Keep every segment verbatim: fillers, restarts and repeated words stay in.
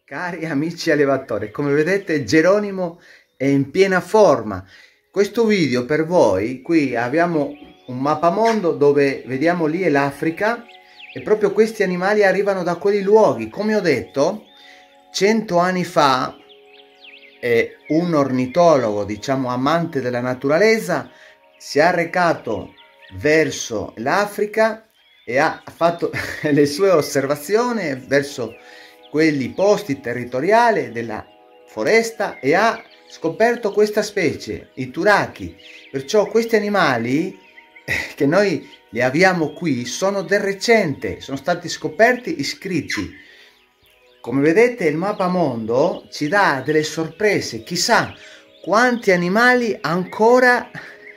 Cari amici allevatori, come vedete Geronimo è in piena forma. Questo video per voi, qui abbiamo un mappamondo dove vediamo lì è l'Africa e proprio questi animali arrivano da quei luoghi. Come ho detto, cento anni fa eh, un ornitologo, diciamo amante della naturalezza, si è recato verso l'Africa e ha fatto le sue osservazioni verso quelli posti territoriali della foresta e ha scoperto questa specie, i turaki. Perciò questi animali che noi li abbiamo qui sono del recente, sono stati scoperti, iscritti. Come vedete il mappamondo ci dà delle sorprese, chissà quanti animali ancora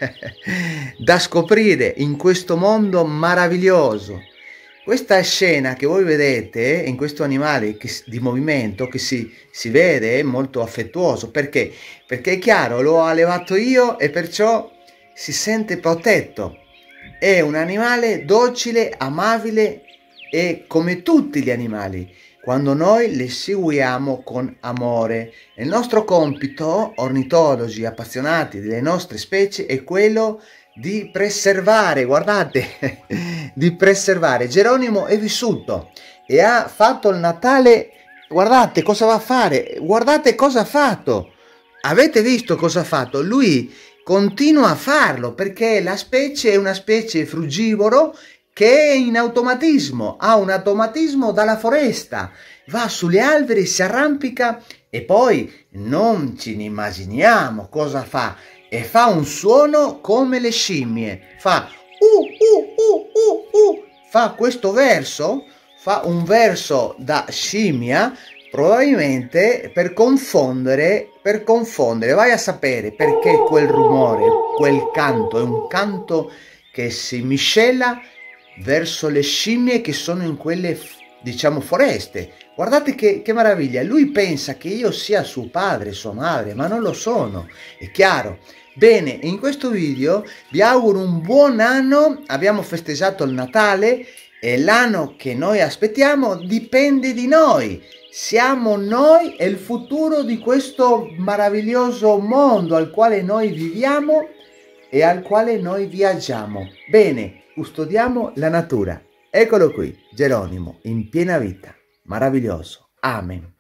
da scoprire in questo mondo meraviglioso. Questa scena che voi vedete in questo animale che, di movimento che si, si vede è molto affettuoso. Perché? Perché è chiaro, l'ho allevato io e perciò si sente protetto. È un animale docile, amabile e come tutti gli animali, quando noi li seguiamo con amore. Il nostro compito, ornitologi appassionati delle nostre specie, è quello di preservare, guardate, di preservare. Geronimo è vissuto e ha fatto il Natale, guardate cosa va a fare, guardate cosa ha fatto, avete visto cosa ha fatto? Lui continua a farlo perché la specie è una specie frugivoro che è in automatismo, ha un automatismo dalla foresta, va sugli alberi, si arrampica e poi non ci immaginiamo cosa fa. E fa un suono come le scimmie, fa uh, uh, uh, uh, uh, fa questo verso, fa un verso da scimmia, probabilmente per confondere, per confondere, vai a sapere perché quel rumore, quel canto, è un canto che si miscela verso le scimmie che sono in quelle, diciamo, foreste. Guardate che, che meraviglia, lui pensa che io sia suo padre, sua madre, ma non lo sono, è chiaro. Bene, in questo video vi auguro un buon anno, abbiamo festeggiato il Natale e l'anno che noi aspettiamo dipende di noi, siamo noi e il futuro di questo meraviglioso mondo al quale noi viviamo e al quale noi viaggiamo. Bene, custodiamo la natura. Eccolo qui, Geronimo, in piena vita, meraviglioso, amen.